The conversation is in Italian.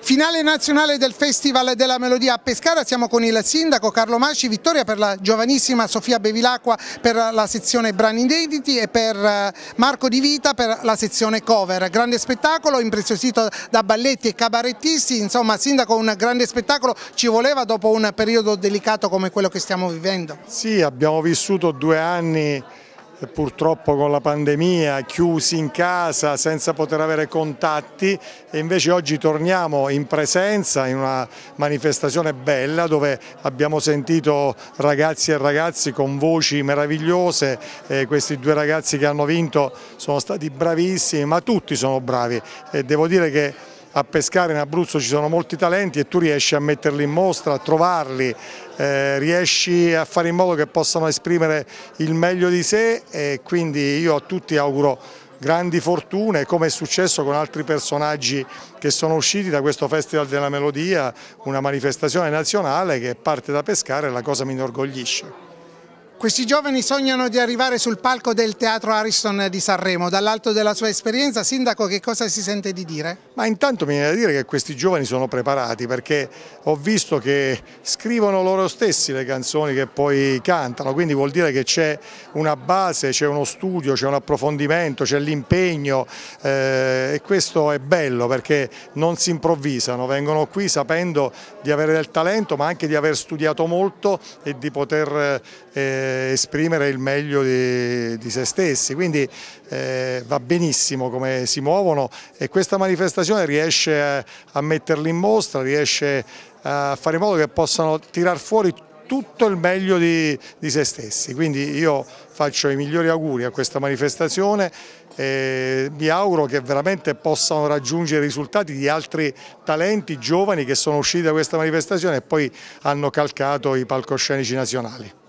Finale nazionale del Festival della Melodia a Pescara, siamo con il sindaco Carlo Masci, vittoria per la giovanissima Sofia Bevilacqua per la sezione brani inediti e per Marco Di Vita per la sezione cover. Grande spettacolo impreziosito da balletti e cabarettisti, insomma sindaco, un grande spettacolo ci voleva dopo un periodo delicato come quello che stiamo vivendo. Sì, abbiamo vissuto 2 anni purtroppo con la pandemia, chiusi in casa senza poter avere contatti, e invece oggi torniamo in presenza in una manifestazione bella dove abbiamo sentito ragazzi e ragazzi con voci meravigliose. Questi 2 ragazzi che hanno vinto sono stati bravissimi, ma tutti sono bravi, e devo dire che a Pescara in Abruzzo ci sono molti talenti e tu riesci a metterli in mostra, a trovarli, riesci a fare in modo che possano esprimere il meglio di sé, e quindi io a tutti auguro grandi fortune, come è successo con altri personaggi che sono usciti da questo Festival della Melodia, una manifestazione nazionale che parte da Pescara, e la cosa mi inorgoglisce. Questi giovani sognano di arrivare sul palco del Teatro Ariston di Sanremo. Dall'alto della sua esperienza, sindaco, che cosa si sente di dire? Ma intanto mi viene da dire che questi giovani sono preparati, perché ho visto che scrivono loro stessi le canzoni che poi cantano, quindi vuol dire che c'è una base, c'è uno studio, c'è un approfondimento, c'è l'impegno, e questo è bello perché non si improvvisano, vengono qui sapendo di avere del talento, ma anche di aver studiato molto e di poter esprimere il meglio di se stessi, quindi va benissimo come si muovono, e questa manifestazione riesce a metterli in mostra, riesce a fare in modo che possano tirar fuori tutto il meglio di se stessi. Quindi io faccio i migliori auguri a questa manifestazione e mi auguro che veramente possano raggiungere i risultati di altri talenti giovani che sono usciti da questa manifestazione e poi hanno calcato i palcoscenici nazionali.